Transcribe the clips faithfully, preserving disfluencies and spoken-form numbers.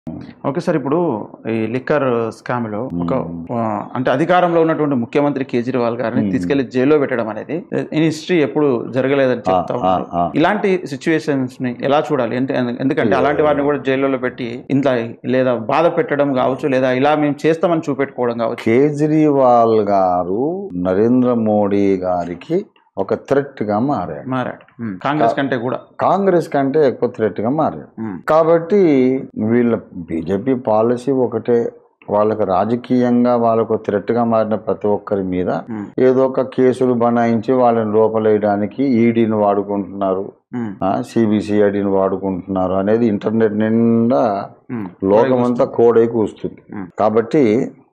Okay sir. ఇప్పుడు ఈ liquor స్కామ్‌లో ఒక ఆహ్, అంటే అధికారంలో ఉన్నటువంటి ముఖ్యమంత్రి కేజ్రీవాల్ గారిని తీసుకెళ్లి జైల్లో పెట్టడం అనేది ఇన్ హిస్టరీ ఎప్పుడు జరగలేదని చెప్తా ఉన్నారు. ఇలాంటి సిట్యుయేషన్స్‌ని ఎలా చూడాలి? అంటే ఎందుకంటే అలాంటి వారిని కూడా జైల్లో పెట్టి ఇంత లేదా బాధ పెట్టడం కావచ్చు, లేదా ఇలా మేము చేస్తామని చూపెట్టుకోవడం కావచ్చు. కేజ్రీవాల్ గారు నరేంద్ర మోడీ గారికి ఒక థ్రెట్ గా మారాడు మారాడు కాంగ్రెస్ కంటే కూడా కాంగ్రెస్ కంటే ఎక్కువ థ్రెట్ గా మారాడు. కాబట్టి వీళ్ళ బీజేపీ పాలసీ ఒకటే, వాళ్ళకి రాజకీయంగా వాళ్ళకు థ్రెట్ గా మారిన ప్రతి ఒక్కరి మీద ఏదో ఒక కేసులు బనాయించి వాళ్ళని లోపలేయడానికి ఈడీని వాడుకుంటున్నారు, సిబిసిఐడిని వాడుకుంటున్నారు అనేది ఇంటర్నెట్ నిండా లోకమంతా కోడై కూస్తుంది. కాబట్టి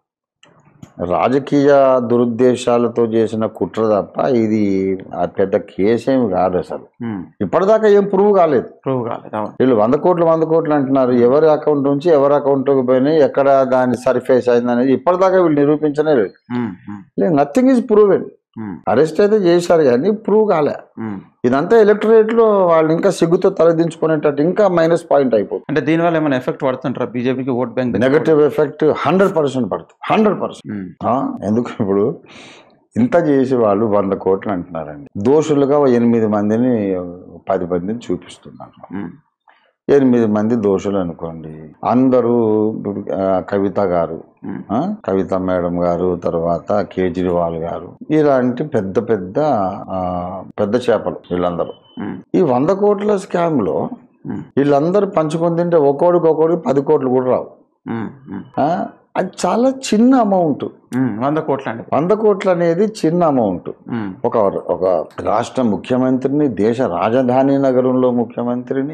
రాజకీయ దురుద్దేశాలతో చేసిన కుట్ర తప్ప ఇది పెద్ద కేసేమి కాదు. అసలు ఇప్పటిదాకా ఏం ప్రూవ్ కాలేదు. ప్రూవ్ కాలేదు. వీళ్ళు వంద కోట్లు వంద కోట్లు అంటున్నారు. ఎవరి అకౌంట్ నుంచి ఎవరి అకౌంట్కి పోయినాయి, ఎక్కడ దాని సర్ఫేస్ అయింది అనేది ఇప్పటిదాకా వీళ్ళు నిరూపించనే లేదు. లేదు, నథింగ్ ఈజ్ ప్రూవెన్. అరెస్ట్ అయితే చేశారు కానీ ప్రూవ్ కాలే. ఇదంతా ఎలక్టరేట్ లో వాళ్ళు ఇంకా సిగ్గుతో తలదించుకునేటట్టు ఇంకా మైనస్ పాయింట్ అయిపోతుంది. అంటే దీనివల్ల ఏమైనా ఎఫెక్ట్ పడుతుంటారా బీజేపీకి? Vote bank negative effect hundred percent పడుతుంది. హండ్రెడ్ పర్సెంట్ ఎందుకు? ఇప్పుడు ఇంత చేసి వాళ్ళు వంద కోట్లు అంటున్నారండి. దోషులుగా ఎనిమిది మందిని పది మందిని చూపిస్తున్నారు. ఎనిమిది మంది దోషులు అనుకోండి. అందరూ కవిత గారు, కవిత మేడం గారు, తర్వాత కేజ్రీవాల్ గారు, ఇలాంటి పెద్ద పెద్ద పెద్ద చేపలు వీళ్ళందరూ. ఈ వంద కోట్ల స్కామ్ లో వీళ్ళందరూ పంచుకొని తింటే ఒక్కోడికి ఒక్కోడికి పది కోట్లు కూడా రావు. అది చాలా చిన్న అమౌంట్. వంద కోట్లు అండి. వంద కోట్లు అనేది చిన్న అమౌంట్. ఒక ఒక రాష్ట్ర ముఖ్యమంత్రిని, దేశ రాజధాని నగరంలో ముఖ్యమంత్రిని,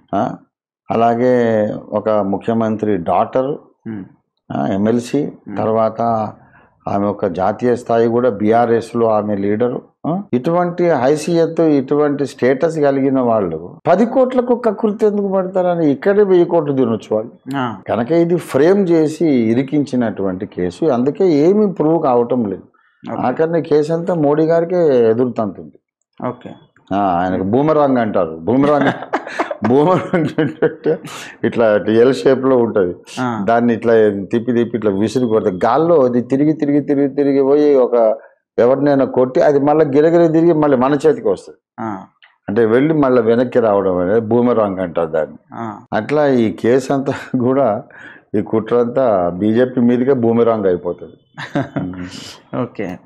అలాగే ఒక ముఖ్యమంత్రి డాటర్, ఎమ్మెల్సీ, తర్వాత ఆమె ఒక జాతీయ స్థాయి కూడా బీఆర్ఎస్ లో ఆమె లీడరు. ఇటువంటి హైసియత్, ఇటువంటి స్టేటస్ కలిగిన వాళ్ళు పది కోట్లకు కక్కుర్తి ఎందుకు పడతారని ఇక్కడే వెయ్యి కోట్లు తినొచ్చు వాళ్ళు. కనుక ఇది ఫ్రేమ్ చేసి ఇరికించినటువంటి కేసు. అందుకే ఏమీ ప్రూవ్ కావటం లేదు. ఆఖరిని కేసు అంతా మోడీ గారికే ఎదురుతంతుంది. ఓకే, ఆయనకు బూమరాంగ్ అంటారు. బూమరాంగ్ బూమరాంగ్ ఏంటంటే ఇట్లా ఎల్ షేప్ లో ఉంటది. దాన్ని ఇట్లా తిప్పి తిప్పి ఇట్లా విసిరి కొడితే గాల్లో అది తిరిగి తిరిగి తిరిగి తిరిగి పోయి ఒక ఎవరినైనా కొట్టి అది మళ్ళీ గిరగిరి తిరిగి మళ్ళీ మన చేతికి వస్తుంది. అంటే వెళ్ళి మళ్ళీ వెనక్కి రావడం అనేది బూమరాంగ్ అంటారు దాన్ని. అట్లా ఈ కేసు అంతా కూడా, ఈ కుట్ర అంతా బీజేపీ మీదుగా బూమరాంగ్ అయిపోతుంది. ఓకే.